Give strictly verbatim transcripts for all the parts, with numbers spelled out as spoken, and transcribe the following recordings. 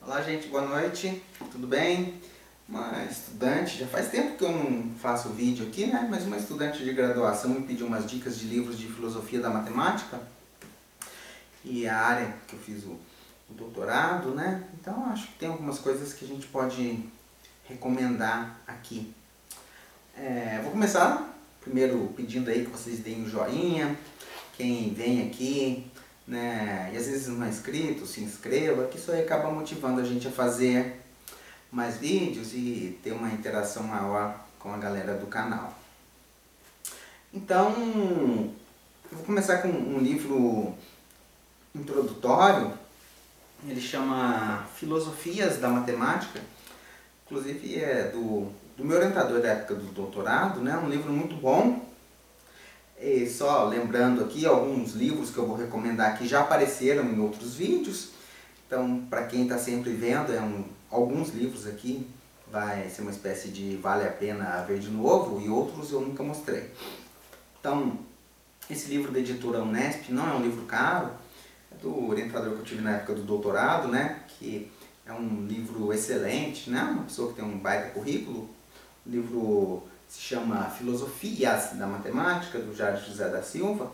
Olá gente, boa noite, tudo bem? Uma estudante, já faz tempo que eu não faço vídeo aqui, né? Mas uma estudante de graduação me pediu umas dicas de livros de filosofia da matemática. E a área que eu fiz o, o doutorado, né? Então acho que tem algumas coisas que a gente pode recomendar aqui. É, vou começar primeiro pedindo aí que vocês deem um joinha, quem vem aqui, né, e às vezes não é inscrito, se inscreva, que isso aí acaba motivando a gente a fazer mais vídeos e ter uma interação maior com a galera do canal. Então, eu vou começar com um livro introdutório, ele chama Filosofias da Matemática, inclusive é do, do meu orientador da época do doutorado, né, um livro muito bom. E só lembrando aqui, alguns livros que eu vou recomendar aqui já apareceram em outros vídeos. Então, para quem está sempre vendo, é um, alguns livros aqui vai ser uma espécie de vale a pena ver de novo e outros eu nunca mostrei. Então, esse livro da editora Unesp não é um livro caro, é do orientador que eu tive na época do doutorado, né? Que é um livro excelente, né? Uma pessoa que tem um baita currículo. O livro se chama Filosofias da Matemática, do Jair José da Silva.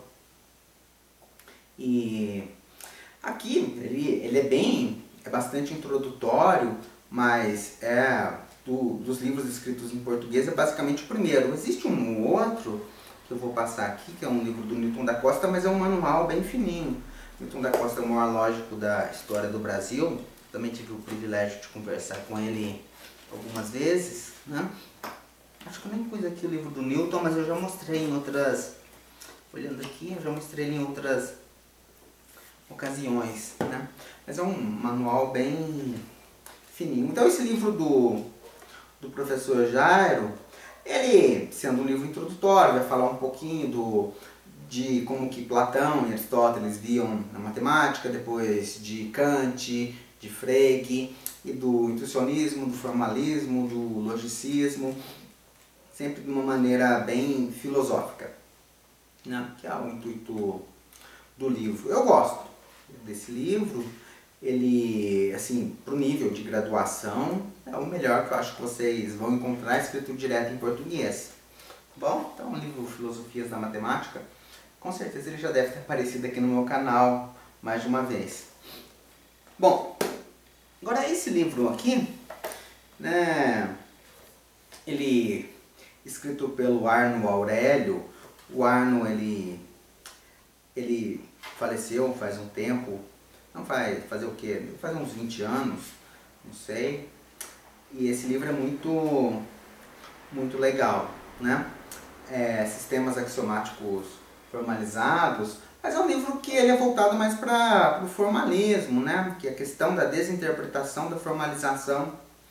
E aqui ele, ele é bem, é bastante introdutório, mas é do, dos livros escritos em português é basicamente o primeiro. Existe um outro que eu vou passar aqui, que é um livro do Newton da Costa, mas é um manual bem fininho. Newton da Costa é o maior lógico da história do Brasil. Também tive o privilégio de conversar com ele algumas vezes, né? Acho que eu nem pus aqui o livro do Newton, mas eu já mostrei em outras... Olhando aqui, eu já mostrei ele em outras ocasiões, né? Mas é um manual bem fininho. Então esse livro do, do professor Jairo, ele, sendo um livro introdutório, vai falar um pouquinho do, de como que Platão e Aristóteles viam na matemática, depois de Kant, de Frege, e do intuicionismo, do formalismo, do logicismo, sempre de uma maneira bem filosófica, né? Que é o intuito do livro. Eu gosto desse livro, ele, assim, para o nível de graduação, é o melhor que eu acho que vocês vão encontrar escrito direto em português. Bom, então o livro Filosofias da Matemática, com certeza ele já deve ter aparecido aqui no meu canal mais de uma vez. Bom, agora esse livro aqui, né, ele escrito pelo Arno Aurélio. O Arno, ele, ele faleceu faz um tempo, não faz, fazer o quê? Faz uns vinte anos, não sei. E esse livro é muito, muito legal, né? É, sistemas axiomáticos formalizados, mas é um livro que ele é voltado mais para o formalismo, né? Que é a questão da desinterpretação da formalização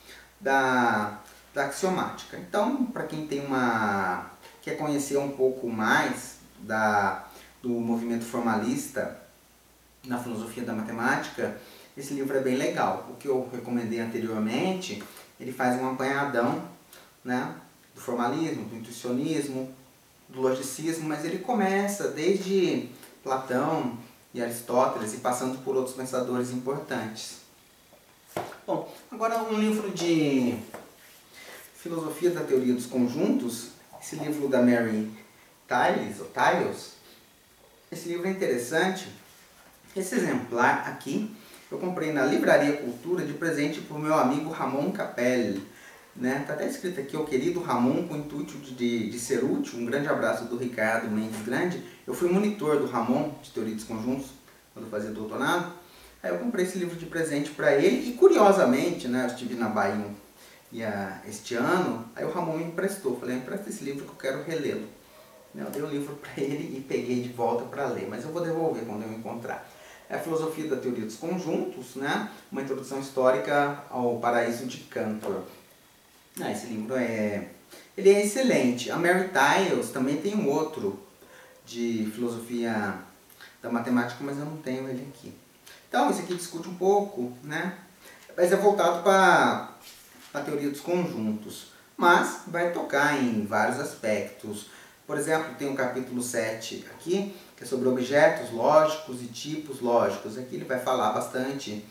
da da axiomática. Então, para quem tem uma quer conhecer um pouco mais da, do movimento formalista na filosofia da matemática, esse livro é bem legal. O que eu recomendei anteriormente, ele faz um apanhadão, né, do formalismo, do intuicionismo, do logicismo, mas ele começa desde Platão e Aristóteles e passando por outros pensadores importantes. Bom, agora um livro de Filosofia da Teoria dos Conjuntos, esse livro da Mary Tiles, ou Tiles, esse livro é interessante. Esse exemplar aqui eu comprei na Livraria Cultura de presente para o meu amigo Ramon Capelli, né? Tá até escrito aqui, o querido Ramon, com o intuito de, de ser útil. Um grande abraço do Ricardo Mendes Grande. Eu fui monitor do Ramon de Teoria dos Conjuntos quando eu fazia doutorado. Aí eu comprei esse livro de presente para ele e, curiosamente, né, eu estive na Bahia E a, este ano, aí o Ramon me emprestou, falei, empresta esse livro que eu quero relê-lo. Eu dei o livro para ele e peguei de volta para ler, mas eu vou devolver quando eu encontrar. É a Filosofia da Teoria dos Conjuntos, né? Uma introdução histórica ao Paraíso de Cantor. Ah, esse livro é, ele é excelente. A Mary Tiles também tem um outro de filosofia da matemática, mas eu não tenho ele aqui. Então, esse aqui discute um pouco, né? Mas é voltado para a teoria dos conjuntos, mas vai tocar em vários aspectos. Por exemplo, tem o capítulo sete aqui, que é sobre objetos lógicos e tipos lógicos. Aqui ele vai falar bastante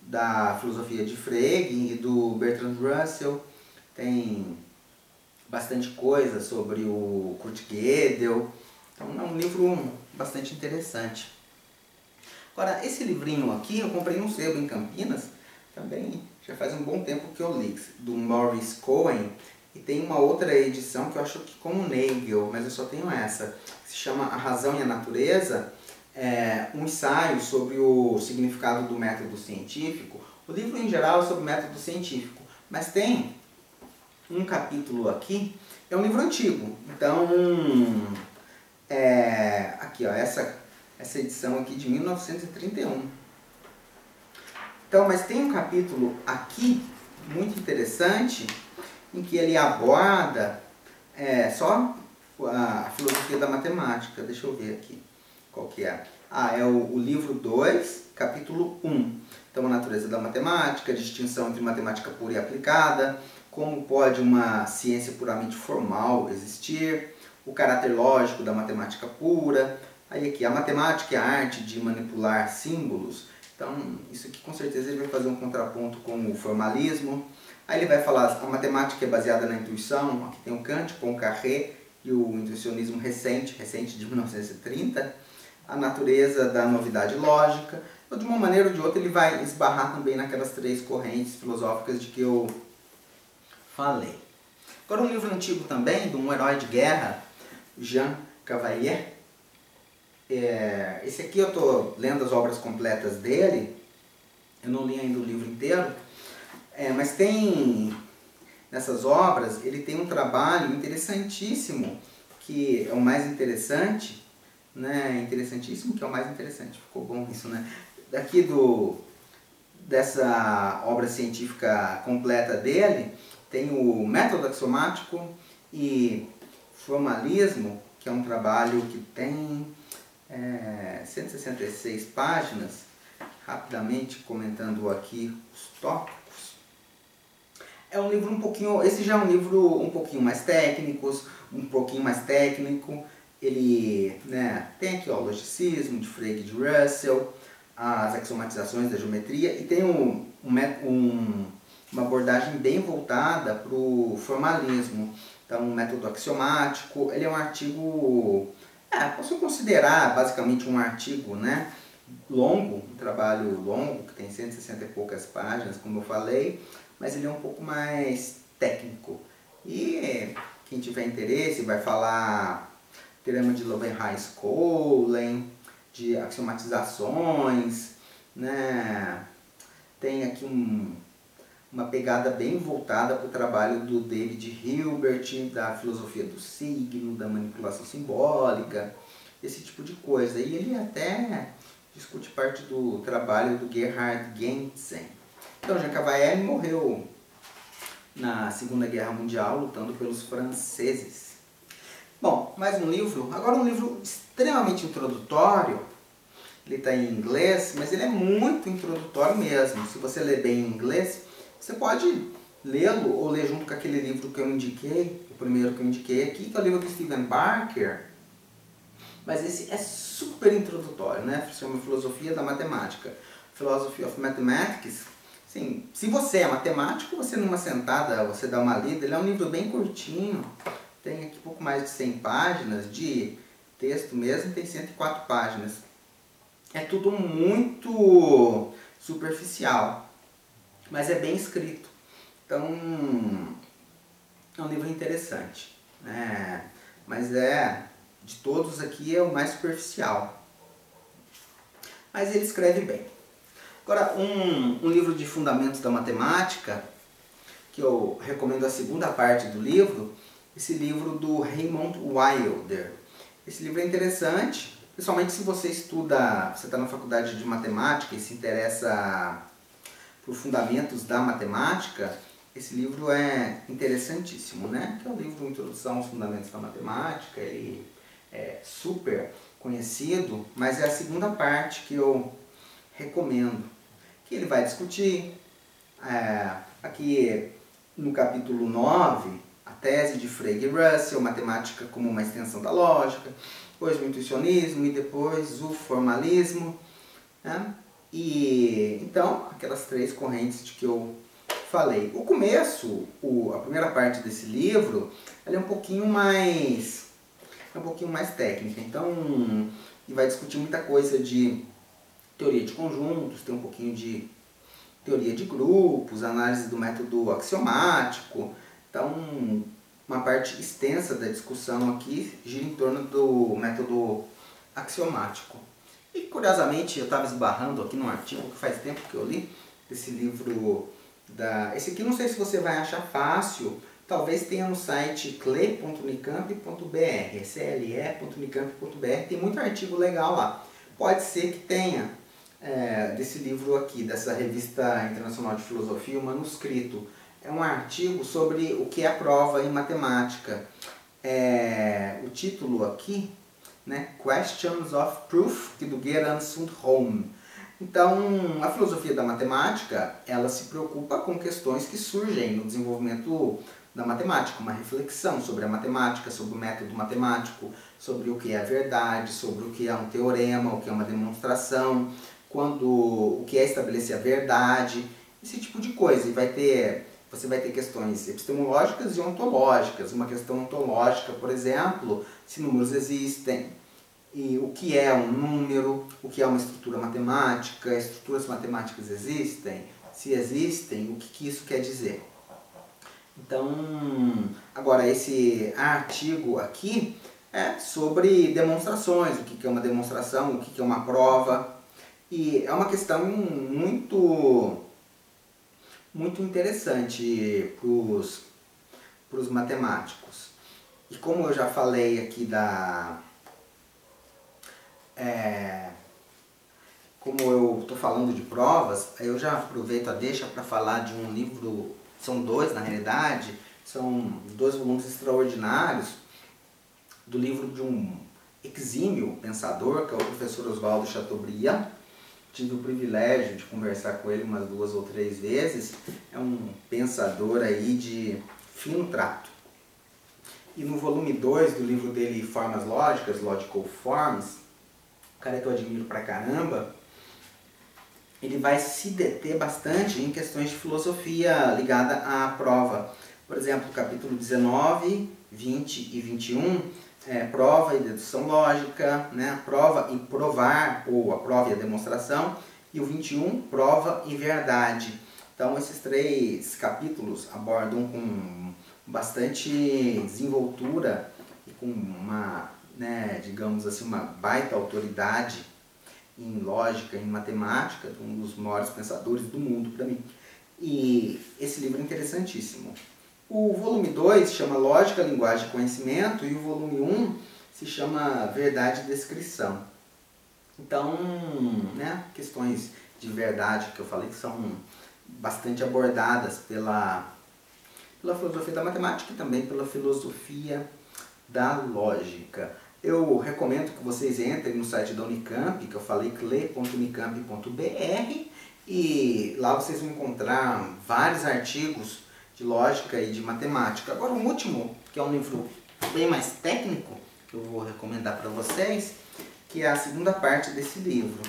da filosofia de Frege e do Bertrand Russell. Tem bastante coisa sobre o Kurt Gödel. Então é um livro bastante interessante. Agora, esse livrinho aqui eu comprei num sebo em Campinas, também já faz um bom tempo que eu li, do Maurice Cohen. E tem uma outra edição que eu acho que com o Nagel, mas eu só tenho essa, que se chama A Razão e a Natureza, é, um ensaio sobre o significado do método científico. O livro em geral é sobre o método científico, mas tem um capítulo aqui, é um livro antigo, então, é, aqui ó, essa, essa edição aqui de mil novecentos e trinta e um. Então, mas tem um capítulo aqui, muito interessante, em que ele aborda é, só a filosofia da matemática. Deixa eu ver aqui qual que é. Ah, é o, o livro dois, capítulo um. Então, a natureza da matemática, a distinção entre matemática pura e aplicada, como pode uma ciência puramente formal existir, o caráter lógico da matemática pura. Aí aqui, a matemática é a arte de manipular símbolos. Então, isso aqui com certeza ele vai fazer um contraponto com o formalismo. Aí ele vai falar, a matemática é baseada na intuição, aqui tem o Kant, Poincaré e o intuicionismo recente, recente de mil novecentos e trinta, a natureza da novidade lógica. Então, de uma maneira ou de outra, ele vai esbarrar também naquelas três correntes filosóficas de que eu falei. Agora, um livro antigo também, de um herói de guerra, Jean Cavalier. É, esse aqui eu estou lendo as obras completas dele, eu não li ainda o livro inteiro, é, mas tem, nessas obras, ele tem um trabalho interessantíssimo, que é o mais interessante, né, interessantíssimo, que é o mais interessante, ficou bom isso, né, daqui do, dessa obra científica completa dele, tem o método axiomático e formalismo, que é um trabalho que tem é, cento e sessenta e seis páginas, rapidamente comentando aqui os tópicos. É um livro um pouquinho, esse já é um livro um pouquinho mais técnico, um pouquinho mais técnico. Ele, né, tem aqui ó, o logicismo de Frege e de Russell, as axiomatizações da geometria, e tem um, um, uma abordagem bem voltada para o formalismo. Então, um método axiomático, ele é um artigo, é, posso considerar basicamente um artigo, né, longo, um trabalho longo, que tem cento e sessenta e poucas páginas, como eu falei, mas ele é um pouco mais técnico. E quem tiver interesse vai falar teorema de Leeuwenhuis-Cohen, de axiomatizações, né? Tem aqui um, uma pegada bem voltada para o trabalho do David Hilbert, da filosofia do signo, da manipulação simbólica, esse tipo de coisa. E ele até discute parte do trabalho do Gerhard Gentzen. Então, Jean Cavalier morreu na Segunda Guerra Mundial, lutando pelos franceses. Bom, mais um livro. Agora um livro extremamente introdutório. Ele está em inglês, mas ele é muito introdutório mesmo. Se você ler bem em inglês, você pode lê-lo ou ler junto com aquele livro que eu indiquei, o primeiro que eu indiquei aqui, que é o livro do Stephen Barker. Mas esse é super introdutório, né? Se chama Filosofia da Matemática. Philosophy of Mathematics. Sim, se você é matemático, você numa sentada, você dá uma lida. Ele é um livro bem curtinho, tem aqui pouco mais de cem páginas de texto mesmo, tem cento e quatro páginas. É tudo muito superficial, mas é bem escrito. Então, é um livro interessante, né? Mas é, de todos aqui, é o mais superficial. Mas ele escreve bem. Agora, um, um livro de fundamentos da matemática, que eu recomendo a segunda parte do livro, esse livro do Raymond Wilder. Esse livro é interessante, principalmente se você estuda, você está na faculdade de matemática e se interessa por fundamentos da matemática, esse livro é interessantíssimo, né? Que é o livro Introdução aos Fundamentos da Matemática, ele é super conhecido, mas é a segunda parte que eu recomendo, que ele vai discutir é, aqui no capítulo nove, a tese de Frege e Russell, matemática como uma extensão da lógica, depois o intuicionismo e depois o formalismo, né? E então, aquelas três correntes de que eu falei. O começo, o, a primeira parte desse livro, ela é um pouquinho mais, é um pouquinho mais técnica. Então, e vai discutir muita coisa de teoria de conjuntos, tem um pouquinho de teoria de grupos, análise do método axiomático. Então, uma parte extensa da discussão aqui gira em torno do método axiomático. E curiosamente eu estava esbarrando aqui num artigo que faz tempo que eu li, desse livro da... Esse aqui não sei se você vai achar fácil, talvez tenha no site cle ponto unicamp ponto br, c l e ponto unicamp ponto br, tem muito artigo legal lá. Pode ser que tenha é, desse livro aqui, dessa revista internacional de filosofia, o manuscrito. É um artigo sobre o que é a prova em matemática. É, o título aqui, né, Questions of Proof, do Gerhard Sundholm. Então, a filosofia da matemática, ela se preocupa com questões que surgem no desenvolvimento da matemática, uma reflexão sobre a matemática, sobre o método matemático, sobre o que é a verdade, sobre o que é um teorema, o que é uma demonstração, quando, o que é estabelecer a verdade, esse tipo de coisa. E vai ter, você vai ter questões epistemológicas e ontológicas. Uma questão ontológica, por exemplo, se números existem, e o que é um número, o que é uma estrutura matemática, estruturas matemáticas existem, se existem, o que, que isso quer dizer. Então, agora esse artigo aqui é sobre demonstrações, o que, que é uma demonstração, o que, que é uma prova, e é uma questão muito, muito interessante para os matemáticos. E como eu já falei aqui da... É, como eu estou falando de provas, eu já aproveito a deixa para falar de um livro, são dois na realidade, são dois volumes extraordinários, do livro de um exímio pensador, que é o professor Oswaldo Chateaubriand. Tive o privilégio de conversar com ele umas duas ou três vezes. É um pensador aí de fino trato. E no volume dois do livro dele, Formas Lógicas, Logical Forms, o cara que eu admiro pra caramba, ele vai se deter bastante em questões de filosofia ligada à prova. Por exemplo, capítulo dezenove, vinte e vinte e um, é, prova e dedução lógica, né? Prova e provar, ou a prova e a demonstração, e o vinte e um, prova e verdade. Então esses três capítulos abordam com bastante desenvoltura e com uma, né, digamos assim, uma baita autoridade em lógica, em matemática, um dos maiores pensadores do mundo para mim. E esse livro é interessantíssimo. O volume dois chama Lógica, Linguagem e Conhecimento, e o volume um se chama Verdade e Descrição. Então, né, questões de verdade que eu falei que são bastante abordadas pela, pela filosofia da matemática e também pela filosofia da lógica. Eu recomendo que vocês entrem no site da Unicamp, que eu falei, cle ponto unicamp ponto br, e lá vocês vão encontrar vários artigos de lógica e de matemática. Agora um último, que é um livro bem mais técnico, que eu vou recomendar para vocês, que é a segunda parte desse livro,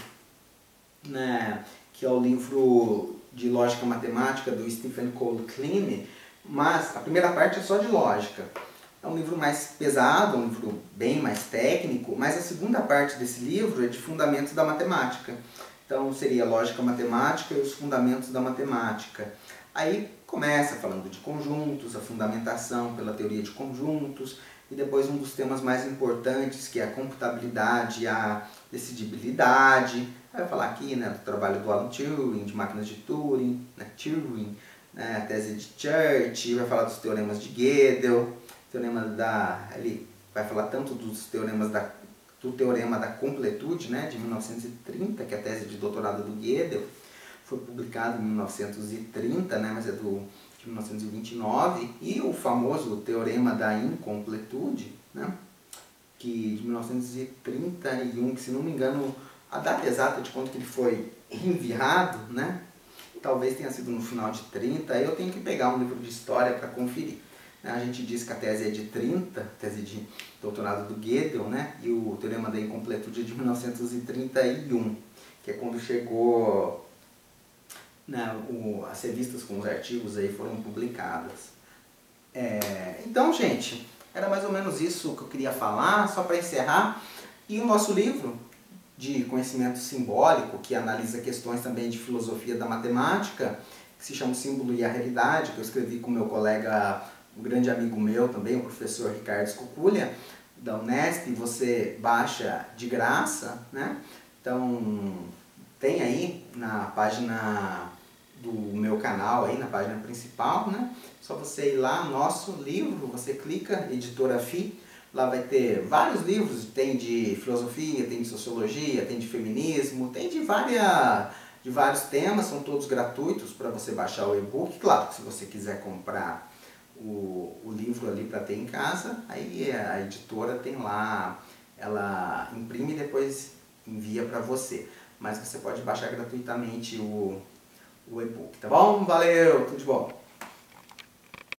né, que é o livro de lógica matemática do Stephen Cole Kleene, mas a primeira parte é só de lógica. É um livro mais pesado, um livro bem mais técnico, mas a segunda parte desse livro é de fundamentos da matemática. Então seria lógica matemática e os fundamentos da matemática. Aí começa falando de conjuntos, a fundamentação pela teoria de conjuntos, e depois um dos temas mais importantes, que é a computabilidade e a decidibilidade. Vai falar aqui, né, do trabalho do Alan Turing, de máquinas de Turing, né, Turing, né, a tese de Church, vai falar dos teoremas de Gödel, teorema da, ele vai falar tanto dos teoremas da, do teorema da completude, né, de mil novecentos e trinta, que é a tese de doutorado do Gödel, foi publicado em mil novecentos e trinta, né, mas é do, de mil novecentos e vinte e nove, e o famoso teorema da incompletude, né, que de mil novecentos e trinta e um, que se não me engano, a data exata de quando que ele foi enviado, né, talvez tenha sido no final de trinta, eu tenho que pegar um livro de história para conferir. A gente diz que a tese é de trinta, tese de doutorado do Gödel, né, e o teorema da incompletude é de mil novecentos e trinta e um, que que é quando chegou, né, o, as revistas com os artigos aí foram publicadas. É, então, gente, era mais ou menos isso que eu queria falar, só para encerrar. E o nosso livro de conhecimento simbólico, que analisa questões também de filosofia da matemática, que se chama O Símbolo e a Realidade, que eu escrevi com meu colega, um grande amigo meu também, o professor Ricardo Escuculha, da Unesp. Você baixa de graça, né? Então, tem aí na página do meu canal, aí na página principal, né? Só você ir lá, nosso livro, você clica, Editora Fi. Lá vai ter vários livros, tem de filosofia, tem de sociologia, tem de feminismo, tem de, várias, de vários temas, são todos gratuitos para você baixar o e-book. Claro que se você quiser comprar o, o livro ali para ter em casa, aí a editora tem lá, ela imprime e depois envia para você. Mas você pode baixar gratuitamente o, o e-book, tá bom? Valeu, tudo de bom!